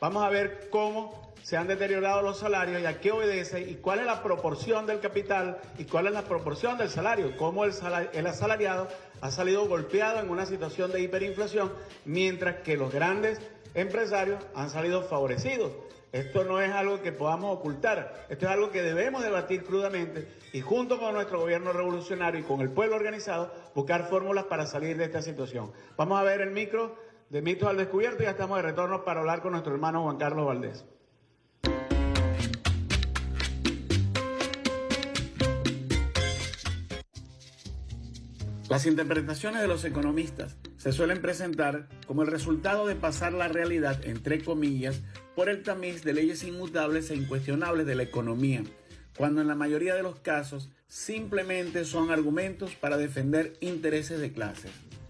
Vamos a ver cómo se han deteriorado los salarios y a qué obedece y cuál es la proporción del capital y cuál es la proporción del salario, cómo el asalariado ha salido golpeado en una situación de hiperinflación, mientras que los grandes empresarios han salido favorecidos. Esto no es algo que podamos ocultar, esto es algo que debemos debatir crudamente y junto con nuestro gobierno revolucionario y con el pueblo organizado buscar fórmulas para salir de esta situación. Vamos a ver el micro de Mitos al Descubierto y ya estamos de retorno para hablar con nuestro hermano Juan Carlos Valdés. Las interpretaciones de los economistas se suelen presentar como el resultado de pasar la realidad, entre comillas, por el tamiz de leyes inmutables e incuestionables de la economía, cuando en la mayoría de los casos simplemente son argumentos para defender intereses de clases.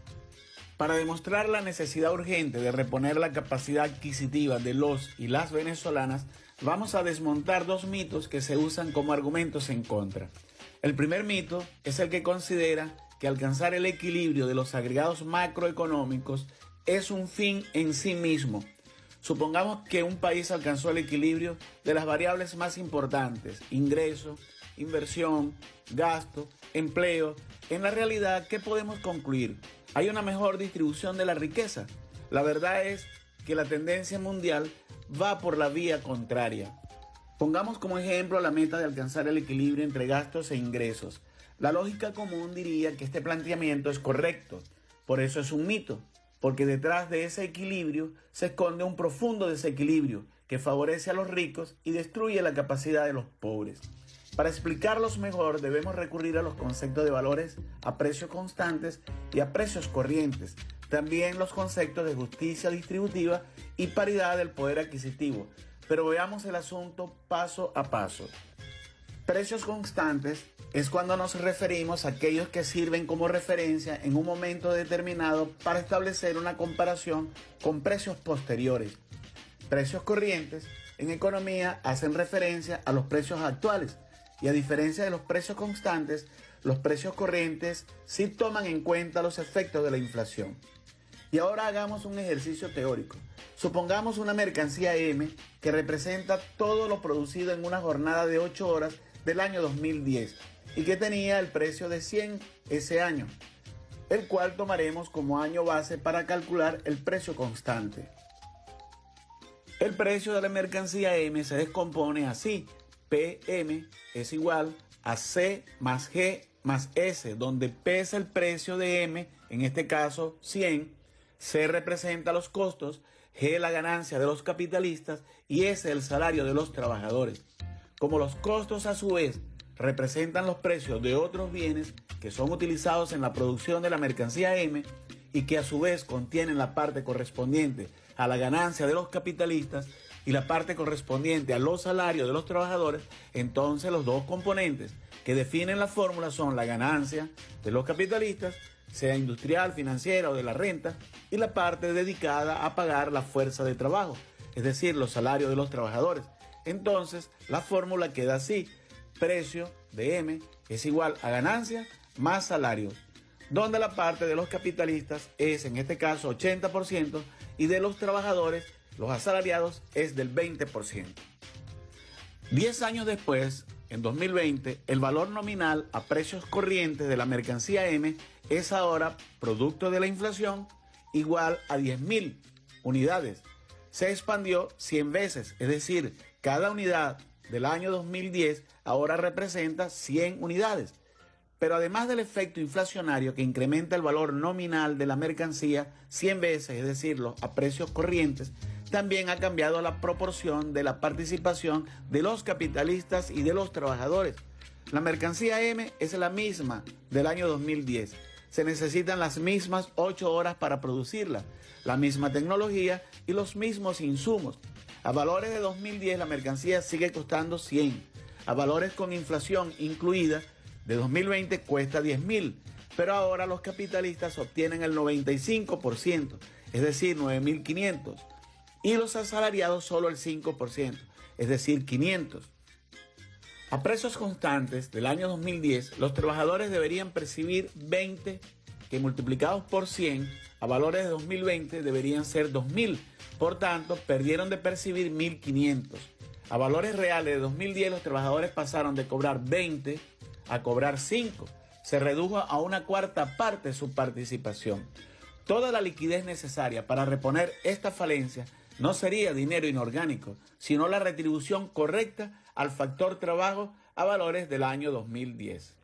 Para demostrar la necesidad urgente de reponer la capacidad adquisitiva de los y las venezolanas, vamos a desmontar dos mitos que se usan como argumentos en contra. El primer mito es el que considera que alcanzar el equilibrio de los agregados macroeconómicos es un fin en sí mismo. Supongamos que un país alcanzó el equilibrio de las variables más importantes: ingreso, inversión, gasto, empleo. En la realidad, ¿qué podemos concluir? Hay una mejor distribución de la riqueza. La verdad es que la tendencia mundial va por la vía contraria. Pongamos como ejemplo la meta de alcanzar el equilibrio entre gastos e ingresos. La lógica común diría que este planteamiento es correcto, por eso es un mito, porque detrás de ese equilibrio se esconde un profundo desequilibrio que favorece a los ricos y destruye la capacidad de los pobres. Para explicarlos mejor debemos recurrir a los conceptos de valores a precios constantes y a precios corrientes, también los conceptos de justicia distributiva y paridad del poder adquisitivo, pero veamos el asunto paso a paso. Precios constantes es cuando nos referimos a aquellos que sirven como referencia en un momento determinado para establecer una comparación con precios posteriores. Precios corrientes en economía hacen referencia a los precios actuales y a diferencia de los precios constantes, los precios corrientes sí toman en cuenta los efectos de la inflación. Y ahora hagamos un ejercicio teórico. Supongamos una mercancía M que representa todo lo producido en una jornada de 8 horas del año 2010 y que tenía el precio de 100 ese año, el cual tomaremos como año base para calcular el precio constante. El precio de la mercancía M se descompone así: PM es igual a C más G más S, donde P es el precio de M, en este caso 100, C representa los costos, G la ganancia de los capitalistas y S el salario de los trabajadores. Como los costos a su vez representan los precios de otros bienes que son utilizados en la producción de la mercancía M y que a su vez contienen la parte correspondiente a la ganancia de los capitalistas y la parte correspondiente a los salarios de los trabajadores, entonces los dos componentes que definen la fórmula son la ganancia de los capitalistas, sea industrial, financiera o de la renta, y la parte dedicada a pagar la fuerza de trabajo, es decir, los salarios de los trabajadores. Entonces, la fórmula queda así: precio de M es igual a ganancia más salarios, donde la parte de los capitalistas es en este caso 80% y de los trabajadores, los asalariados, es del 20%. 10 años después, en 2020, el valor nominal a precios corrientes de la mercancía M es ahora, producto de la inflación, igual a 10.000 unidades. Se expandió 100 veces, es decir, cada unidad del año 2010 ahora representa 100 unidades. Pero además del efecto inflacionario que incrementa el valor nominal de la mercancía 100 veces, es decir, a precios corrientes, también ha cambiado la proporción de la participación de los capitalistas y de los trabajadores. La mercancía M es la misma del año 2010. Se necesitan las mismas 8 horas para producirla, la misma tecnología y los mismos insumos. A valores de 2010 la mercancía sigue costando 100. A valores con inflación incluida de 2020 cuesta 10.000. Pero ahora los capitalistas obtienen el 95%, es decir, 9.500. Y los asalariados solo el 5%, es decir, 500. A precios constantes del año 2010, los trabajadores deberían percibir 20 que multiplicados por 100 a valores de 2020 deberían ser 2.000. Por tanto, perdieron de percibir 1.500. A valores reales de 2010 los trabajadores pasaron de cobrar 20 a cobrar 5. Se redujo a una cuarta parte su participación. Toda la liquidez necesaria para reponer esta falencia no sería dinero inorgánico, sino la retribución correcta al factor trabajo a valores del año 2010.